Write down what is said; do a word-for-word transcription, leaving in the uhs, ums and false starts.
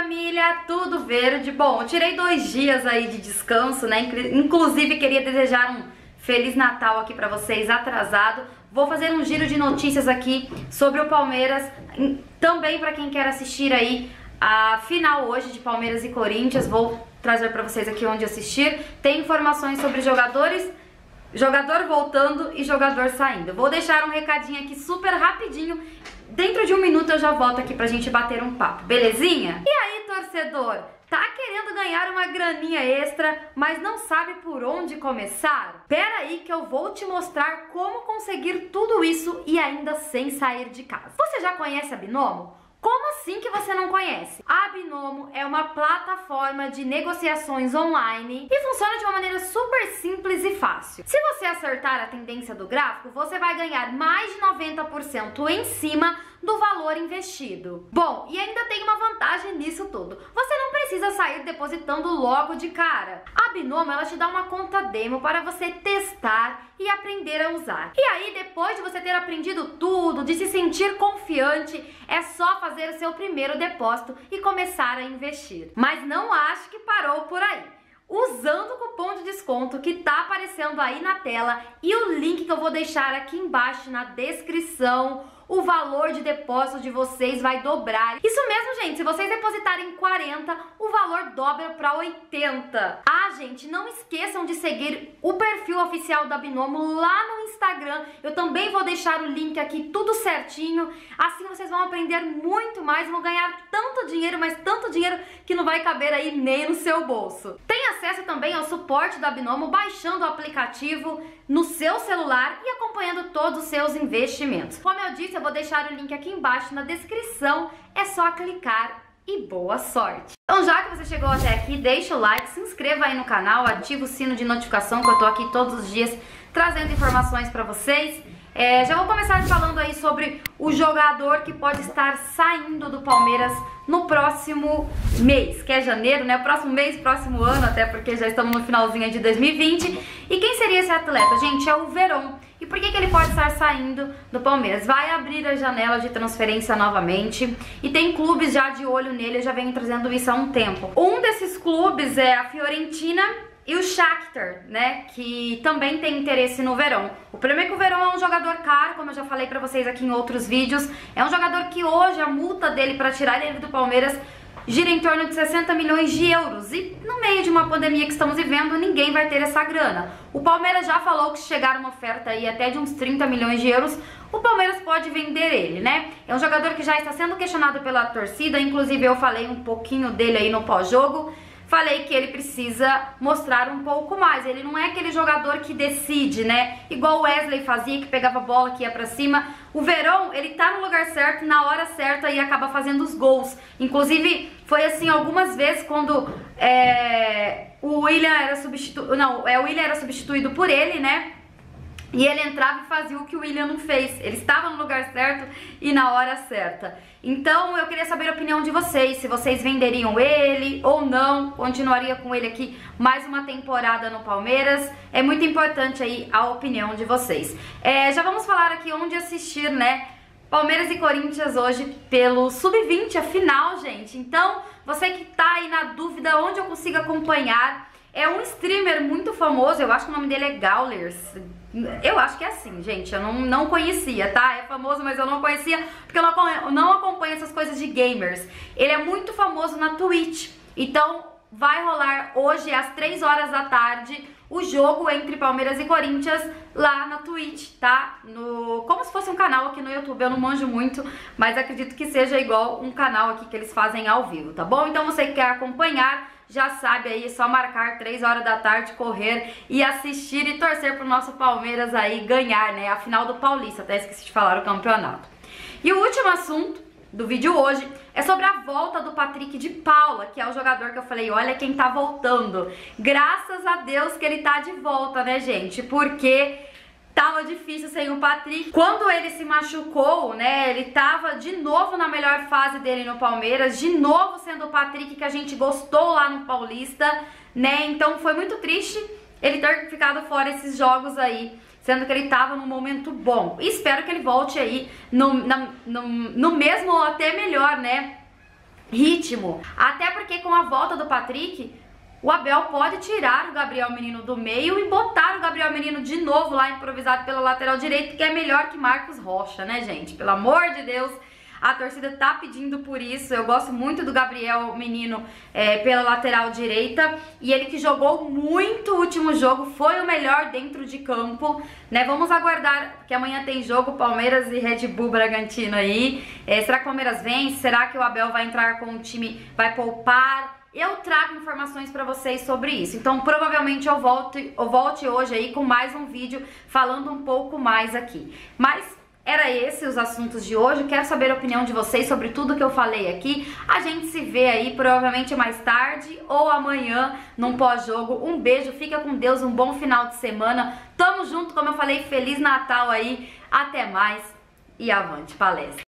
família, tudo verde? Bom, eu tirei dois dias aí de descanso, né? Inclusive queria desejar um Feliz Natal aqui pra vocês, atrasado. Vou fazer um giro de notícias aqui sobre o Palmeiras, também pra quem quer assistir aí a final hoje de Palmeiras e Corinthians. Vou trazer pra vocês aqui onde assistir. Tem informações sobre jogadores, jogador voltando e jogador saindo. Vou deixar um recadinho aqui super rapidinho. Dentro de um minuto eu já volto aqui pra gente bater um papo, belezinha? E aí, torcedor? Tá querendo ganhar uma graninha extra, mas não sabe por onde começar? Pera aí que eu vou te mostrar como conseguir tudo isso e ainda sem sair de casa. Você já conhece a Binomo? Como assim que você não conhece? A Binomo é uma plataforma de negociações online e funciona de uma maneira super simples e fácil. Se você acertar a tendência do gráfico, você vai ganhar mais de noventa por cento em cima do valor investido. Bom, e ainda tem uma vantagem nisso tudo. Você não precisa sair depositando logo de cara. A Binomo, ela te dá uma conta demo para você testar e aprender a usar. E aí, depois de você ter aprendido tudo, de se sentir confiante, é só fazer o seu primeiro depósito e começar a investir. Mas não ache que parou por aí. Usando o cupom de desconto que tá aparecendo aí na tela e o link que eu vou deixar aqui embaixo na descrição, o valor de depósito de vocês vai dobrar. Isso mesmo, gente, se vocês depositarem quarenta, o valor dobra para oitenta. Ah, gente, não esqueçam de seguir o perfil oficial da Binomo lá no Instagram. Eu também vou deixar o link aqui, tudo certinho. Assim vocês vão aprender muito mais, vão ganhar tanto dinheiro, mas tanto dinheiro que não vai caber aí nem no seu bolso. Tem acesso também ao suporte da Binomo baixando o aplicativo no seu celular e acompanhando todos os seus investimentos. Como eu disse, eu vou deixar o link aqui embaixo na descrição, é só clicar e boa sorte! Então, já que você chegou até aqui, deixa o like, se inscreva aí no canal, ativa o sino de notificação que eu tô aqui todos os dias trazendo informações pra vocês. É, já vou começar falando aí sobre o jogador que pode estar saindo do Palmeiras no próximo mês, que é janeiro, né? Próximo mês, próximo ano, até porque já estamos no finalzinho de dois mil e vinte. E quem seria esse atleta? Gente, é o Veron. E por que que ele pode estar saindo do Palmeiras? Vai abrir a janela de transferência novamente e tem clubes já de olho nele, eu já venho trazendo isso há um tempo. Um desses clubes é a Fiorentina e o Shakhtar, né, que também tem interesse no Veron. O problema é que o Veron é um jogador caro, como eu já falei pra vocês aqui em outros vídeos. É um jogador que hoje a multa dele pra tirar ele do Palmeiras gira em torno de sessenta milhões de euros. E no meio de uma pandemia que estamos vivendo, ninguém vai ter essa grana. O Palmeiras já falou que se chegar uma oferta aí até de uns trinta milhões de euros, o Palmeiras pode vender ele, né? É um jogador que já está sendo questionado pela torcida, inclusive eu falei um pouquinho dele aí no pós-jogo. Falei que ele precisa mostrar um pouco mais. Ele não é aquele jogador que decide, né? Igual o Wesley fazia, que pegava a bola, que ia pra cima. O Veron, ele tá no lugar certo, na hora certa e acaba fazendo os gols. Inclusive, foi assim algumas vezes quando é, o William era substituído... Não, é, o William era substituído por ele, né? E ele entrava e fazia o que o William não fez. Ele estava no lugar certo e na hora certa. Então eu queria saber a opinião de vocês, se vocês venderiam ele ou não, continuaria com ele aqui mais uma temporada no Palmeiras. É muito importante aí a opinião de vocês. É, já vamos falar aqui onde assistir, né? Palmeiras e Corinthians hoje pelo sub vinte, a final, gente. Então, você que tá aí na dúvida onde eu consigo acompanhar, é um streamer muito famoso, eu acho que o nome dele é Gaullers. Eu acho que é assim, gente, eu não, não conhecia, tá? É famoso, mas eu não conhecia, porque eu não, eu não acompanho essas coisas de gamers. Ele é muito famoso na Twitch, então vai rolar hoje às três horas da tarde o jogo entre Palmeiras e Corinthians lá na Twitch, tá? No, como se fosse um canal aqui no YouTube, eu não manjo muito, mas acredito que seja igual um canal aqui que eles fazem ao vivo, tá bom? Então você que quer acompanhar, já sabe aí, é só marcar três horas da tarde, correr e assistir e torcer pro nosso Palmeiras aí ganhar, né? A final do Paulista, até esqueci de falar o campeonato. E o último assunto do vídeo hoje é sobre a volta do Patrick de Paula, que é o jogador que eu falei, olha quem tá voltando. Graças a Deus que ele tá de volta, né, gente? Porque tava difícil sem o Patrick. Quando ele se machucou, né, ele tava de novo na melhor fase dele no Palmeiras, de novo sendo o Patrick que a gente gostou lá no Paulista, né, então foi muito triste ele ter ficado fora esses jogos aí, sendo que ele tava num momento bom. E espero que ele volte aí no, na, no, no mesmo ou até melhor, né, ritmo. Até porque com a volta do Patrick, o Abel pode tirar o Gabriel Menino do meio e botar o Gabriel Menino de novo lá improvisado pela lateral direita, que é melhor que Marcos Rocha, né, gente? Pelo amor de Deus, a torcida tá pedindo por isso. Eu gosto muito do Gabriel Menino é, pela lateral direita, e ele que jogou muito o último jogo, foi o melhor dentro de campo, né? Vamos aguardar, que amanhã tem jogo Palmeiras e Red Bull Bragantino aí. É, será que o Palmeiras vence? Será que o Abel vai entrar com o time, vai poupar? Eu trago informações pra vocês sobre isso. Então provavelmente eu volto, eu volte hoje aí com mais um vídeo falando um pouco mais aqui. Mas era esse os assuntos de hoje. Quero saber a opinião de vocês sobre tudo que eu falei aqui. A gente se vê aí provavelmente mais tarde ou amanhã num pós-jogo. Um beijo, fica com Deus, um bom final de semana. Tamo junto, como eu falei, Feliz Natal aí. Até mais e avante palestra.